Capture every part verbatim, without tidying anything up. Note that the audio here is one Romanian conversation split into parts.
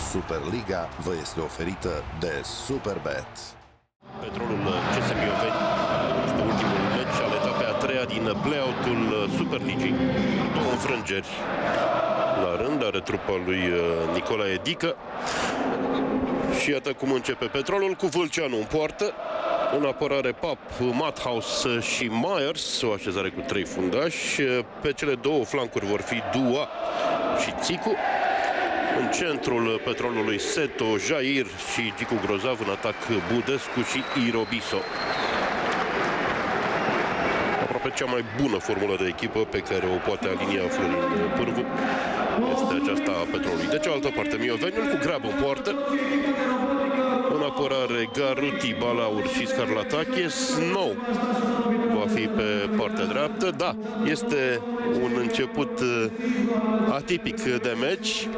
Superliga vă este oferită de Superbet. Petrolul C S Mioveni este ultimul meci al etapei a treia din play-out-ul Superligii. Două înfrângeri la rând are trupa lui Nicolae Dică. Și iată cum începe Petrolul cu Vâlceanu în poartă. În apărare Pap, Matthaus și Myers, o așezare cu trei fundași. Pe cele două flancuri vor fi Dua și Țicu. În centrul Petrolului Seto, Jair și Gicu Grozav, în atac Budescu și Irobiso. Aproape cea mai bună formulă de echipă pe care o poate alinia Florin Pârvu este aceasta a Petrolului. De cealaltă parte, Mioveniul cu Grabă în poartă. În apărare Garuti, Balaur și Scarlataches. Nou va fi pe partea dreaptă. Da, este un început atipic de meci.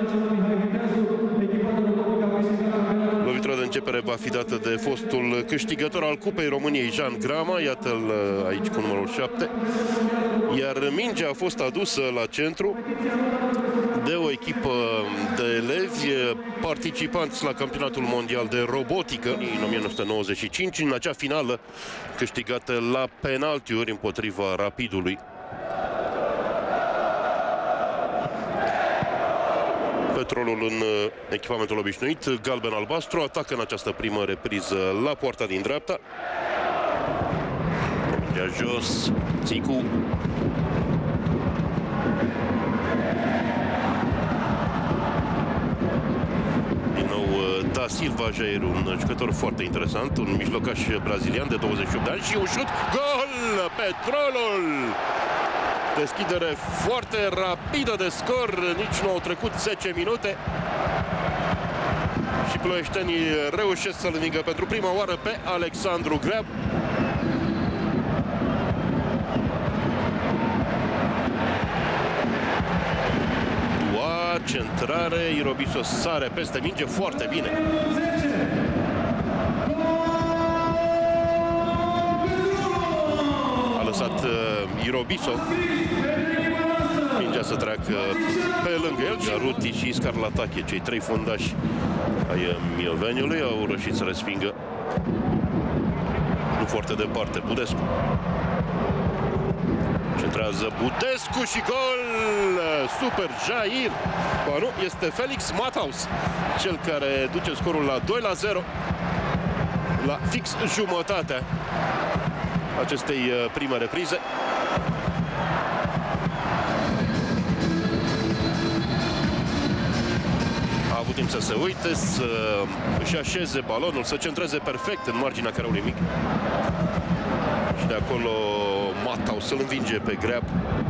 Lovitura de începere va fi dată de fostul câștigător al Cupei României, Jean Grama. Iată-l aici cu numărul șapte. Iar mingea a fost adusă la centru de o echipă de elevi participanți la campionatul mondial de robotică în o mie nouă sute nouăzeci și cinci, în acea finală câștigată la penaltiuri împotriva Rapidului. Petrolul în echipamentul obișnuit, galben-albastru, atacă în această primă repriză la poarta din dreapta. Mingea jos, Țicu. Da Silva Jair, un jucător foarte interesant, un mijlocaș brazilian de douăzeci și opt de ani și un șut, gol! Petrolul! Deschidere foarte rapidă de scor, nici nu au trecut zece minute și ploieștenii reușesc să-l învingă pentru prima oară pe Alexandru Greab. Centrare, Irobiso sare peste minge foarte bine. A lăsat uh, Irobiso mingea să treacă pe lângă el. Garuti și Scarlatache, cei trei fundași ai Mioveniului, au reușit să respingă nu foarte departe Budescu. Centrează Budescu și gol! Super Jair! Ba nu, este Felix Matthaus, cel care duce scorul la doi la zero, la fix jumătatea acestei prime reprize. A avut timp să se uite, să își așeze balonul, să centreze perfect în marginea careului mic. Și de acolo Matthaus să-l învinge pe Greab.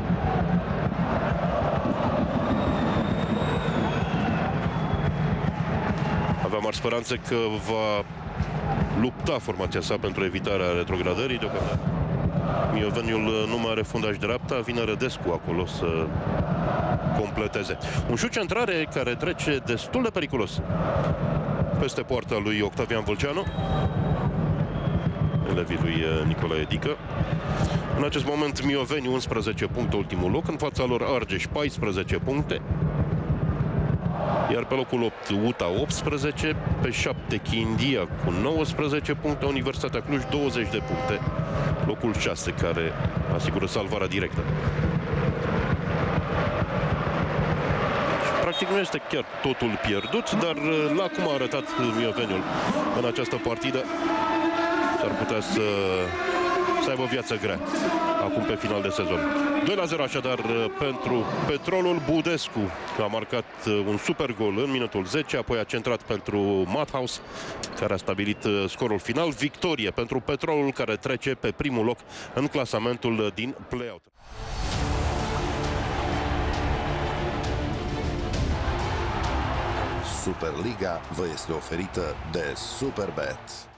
Aveam mari speranțe că va lupta formația sa pentru evitarea retrogradării. Deocamdată Mioveniul nu mai are fundaș dreapta, vine Rădescu acolo să completeze. Un șut centrare care trece destul de periculos peste poarta lui Octavian Vâlceanu, elevii lui Nicolae Dică. În acest moment Mioveni unsprezece puncte, ultimul loc, în fața lor Argeș paisprezece puncte, iar pe locul opt U T A optsprezece, pe șapte Chindia cu nouăsprezece puncte, Universitatea Cluj douăzeci de puncte, locul șase care asigură salvarea directă. Practic nu este chiar totul pierdut, dar la cum a arătat Mioveniul în această partidă, s-ar putea să, să aibă viață grea acum pe final de sezon. doi la zero așadar pentru Petrolul. Budescu a marcat un super gol în minutul zece, apoi a centrat pentru Matthaus, care a stabilit scorul final. Victorie pentru Petrolul, care trece pe primul loc în clasamentul din play-out. Superliga vă este oferită de Superbet.